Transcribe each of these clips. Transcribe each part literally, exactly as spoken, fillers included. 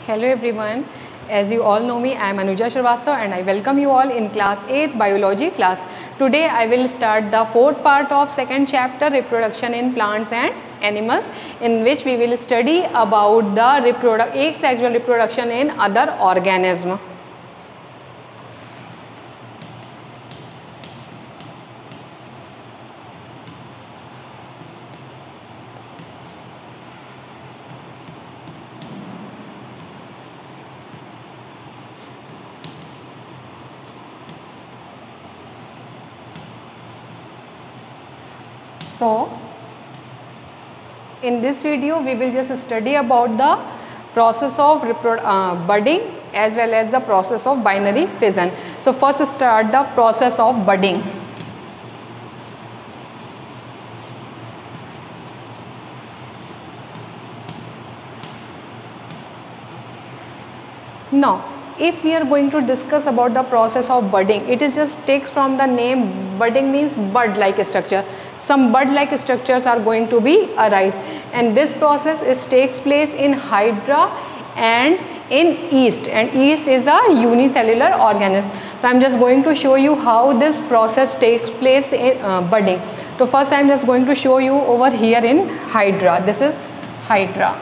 Hello everyone. As you all know me, I am Anuja Shrivastava and I welcome you all in class eighth biology class. Today I will start the fourth part of second chapter, reproduction in plants and animals, in which we will study about the reproduct asexual reproduction in other organisms. So, in this video we will just study about the process of uh, budding as well as the process of binary fission. So, first start the process of budding. Now, if we are going to discuss about the process of budding, it is just takes from the name. Budding means bud like structure. Some bud like structures are going to be arise, and this process is takes place in hydra and in yeast, and yeast is the unicellular organism. So I am just going to show you how this process takes place in uh, budding. So first I am just going to show you over here in hydra. This is hydra.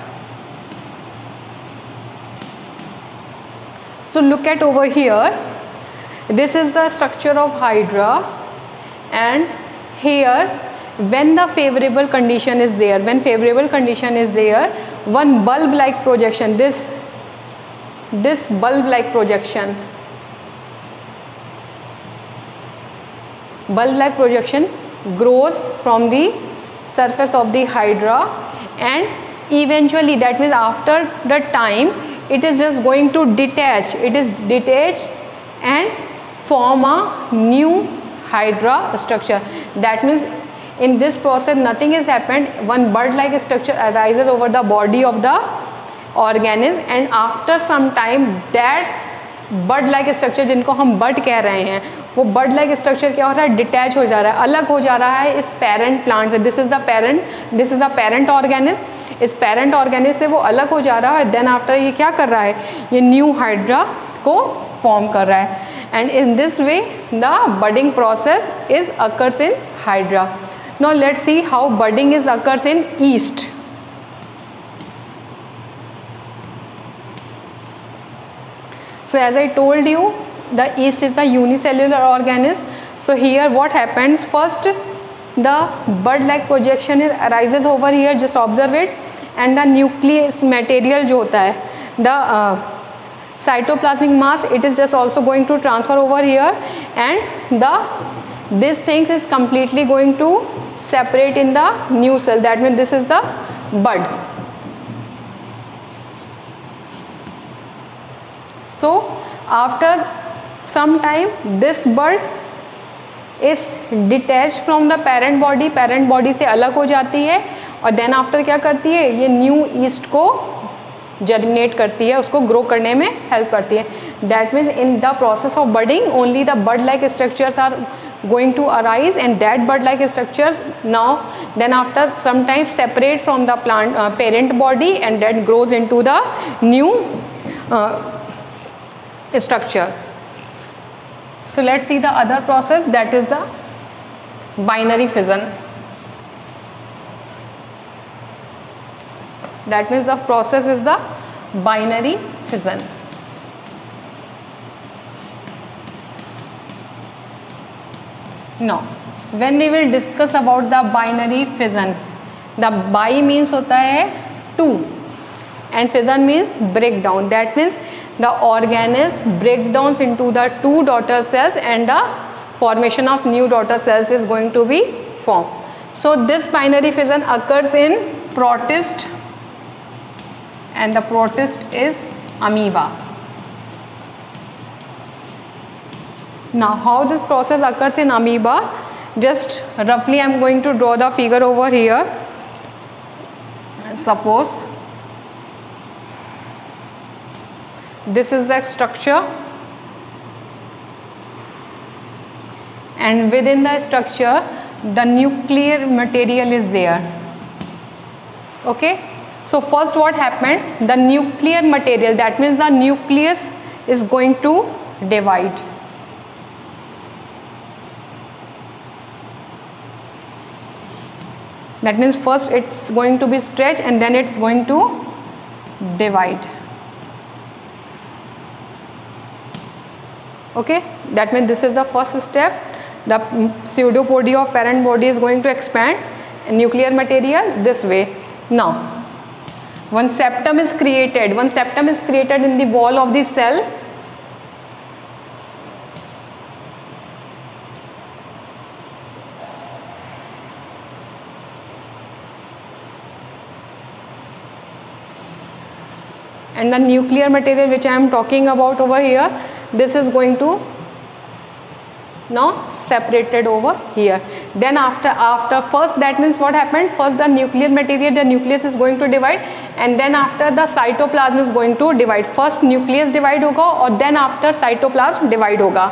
So look at over here, this is the structure of hydra, and here when the favorable condition is there, when favorable condition is there, one bulb like projection, this, this bulb like projection, bulb like projection grows from the surface of the hydra, and eventually, that means after the time, it is just going to detach, it is detached and form a new hydra structure. That means in this process nothing has happened, one bud like structure arises over the body of the organism, and after some time that bird like structure जिनको हम bird कह रहे हैं, वो bird like structure क्या हो रहा है, डिटैच हो जा रहा है, अलग हो जा रहा है इस पेरेंट प्लांट से. This is the parent, this is the parent organism. इस पेरेंट ऑर्गेनिज्म से वो अलग हो जा रहा है. देन आफ्टर ये क्या कर रहा है, ये न्यू हाइड्रा को फॉर्म कर रहा है, and in this way the budding process is occurs in hydra. Now let's see how budding is occurs in yeast. So as I told you, the yeast is a unicellular organism. So here what happens, first the bud like projection is arises over here, just observe it, and the nucleus material जो होता है, the uh, cytoplasmic mass, it is just also going to transfer over here, and the this things is completely going to separate in the new cell. That means this is the bud. So after some time this bud is detached from the parent body, parent body से अलग हो जाती है, और then after क्या करती है, ये new yeast को germinate करती है, उसको grow करने में help करती है. That means in the process of budding only the bud like structures are going to arise, and that bud like structures now then after some time separate from the plant uh, parent body, and that grows into the new uh, structure. So let's see the other process, that is the binary fission. That means the process is the binary fission. Now when we will discuss about the binary fission, the bi means होता है two and fission means breakdown. That means the organism breakdowns into the two daughter cells, and the formation of new daughter cells is going to be formed. So this binary fission occurs in protist, and the protist is amoeba. Now how this process occurs in amoeba, just roughly I am going to draw the figure over here. Suppose this is the structure, and within the structure the nuclear material is there. Okay, So first what happened, the nuclear material, that means the nucleus is going to divide. That means first it's going to be stretched and then it's going to divide. Okay, that means this is the first step. The pseudopodia of parent body is going to expand nuclear material this way. Now one septum is created, one septum is created in the wall of the cell. And the nuclear material which I am talking about over here, this is going to now separated over here. Then after after first, that means what happened, first the nuclear material, the nucleus is going to divide, and then after the cytoplasm is going to divide. First nucleus divide होगा और then after cytoplasm divide होगा.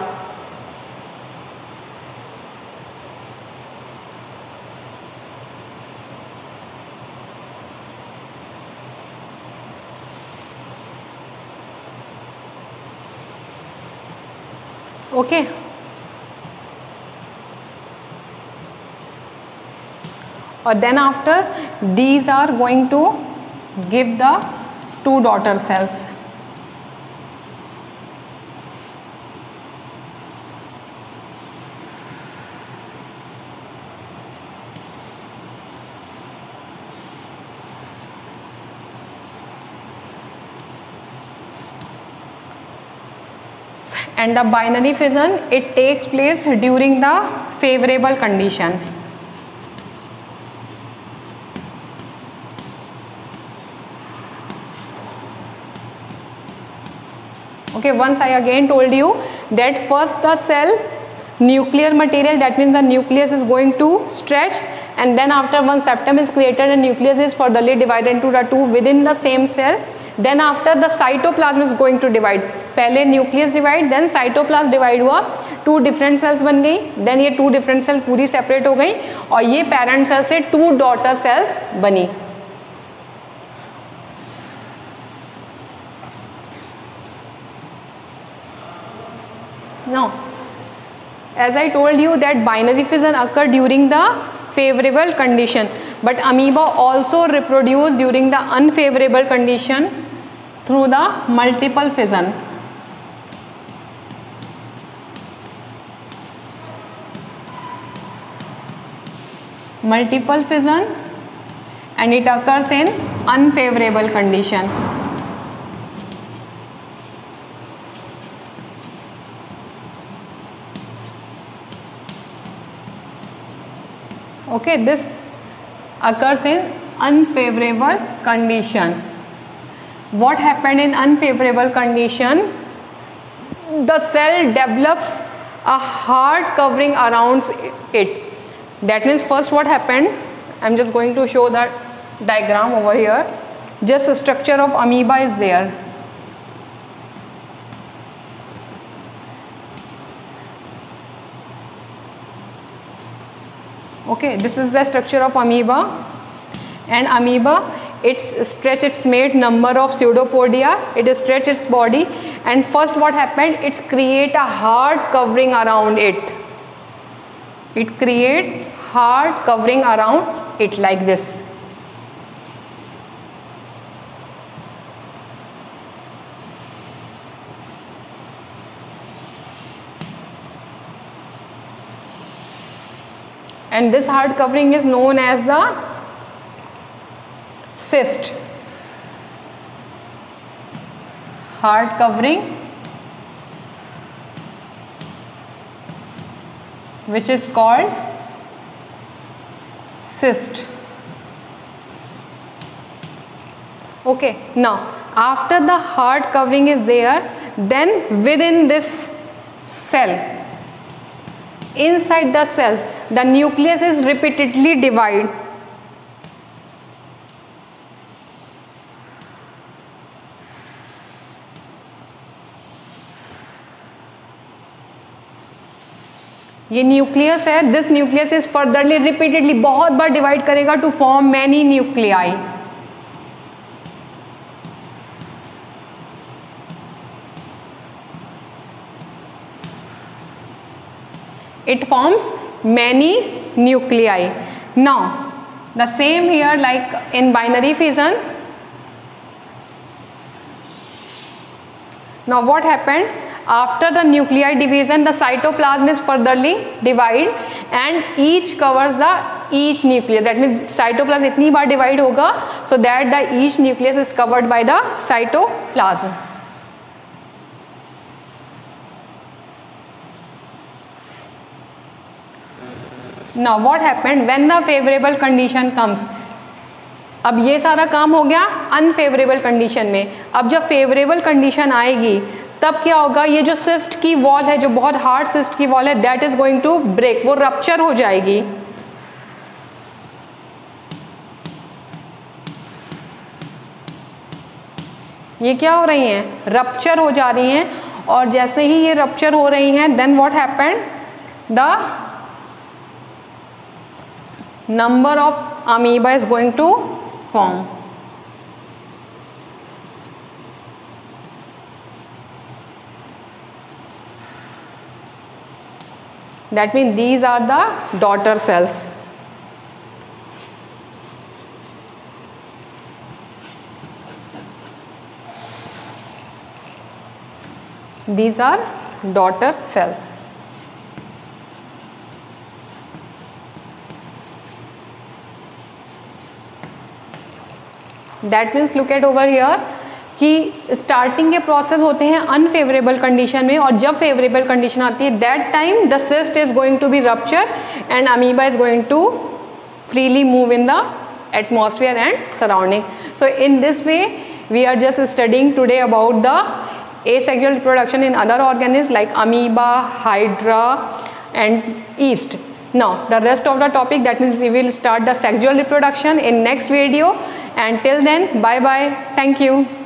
Okay. Or then after, these are going to give the two daughter cells. And the binary fission, it takes place during the favorable condition. Okay, once I again told you that first the cell nuclear material, that means the nucleus is going to stretch, and then after one septum is created and nucleus is furtherly divided into the two within the same cell. Then after the cytoplasm is going to divide. पहले nucleus divide, then cytoplasm divide हुआ, two different cells बन गई, then ये two different cells पूरी separate हो गई और ये parent cell से two daughter cells बनी. Now, as I told you that binary fission occur during the favorable condition, but amoeba also reproduce during the unfavorable condition through the multiple fission. Multiple fission, and it occurs in unfavorable condition. Okay, this occurs in unfavorable condition. What happened in unfavorable condition? The cell develops a hard covering around it. That means first what happened, I am just going to show the diagram over here. Just a structure of amoeba is there. Okay, this is the structure of amoeba, and amoeba, it's stretch its mate number of pseudopodia, it stretch its body, and first what happened, it's create a hard covering around it. It creates hard covering around it like this. And this hard covering is known as the cyst. Hard covering, which is called cyst. Okay, now after the hard covering is there, then within this cell, inside the cells, the nucleus is repeatedly divided. ये nucleus है, this nucleus is furtherly repeatedly बहुत बार divide करेगा to form many nuclei. it forms many nuclei. Now the same here, like in binary fission. Now what happened? After the nuclei division, the cytoplasm is furtherly divided and each covers the each nucleus. That means cytoplasm इतनी बार divide होगा, so that the each nucleus is covered by the cytoplasm. Now what happened when the favorable condition comes? अब ये सारा काम हो गया unfavourable condition में. अब जब फेवरेबल कंडीशन आएगी तब क्या होगा? ये जो सिस्ट की वॉल है, जो बहुत हार्ड सिस्ट की वॉल है, that is going to break, वो रप्चर हो जाएगी. ये क्या हो रही हैं? रप्चर हो जा रही हैं. और जैसे ही ये रप्चर हो रही हैं, then what happened? The number of amoeba is going to form. That means these are the daughter cells. These are daughter cells. That means look at over here कि स्टार्टिंग के प्रोसेस होते हैं unfavourable condition में, और जब favourable condition आती है that time the cyst is going to be rupture and amoeba is going to freely move in the atmosphere and surrounding. So in this way we are just studying today about the asexual reproduction in other organisms like amoeba, hydra and yeast. Now the rest of the topic, that means we will start the sexual reproduction in next video, and till then bye bye, thank you.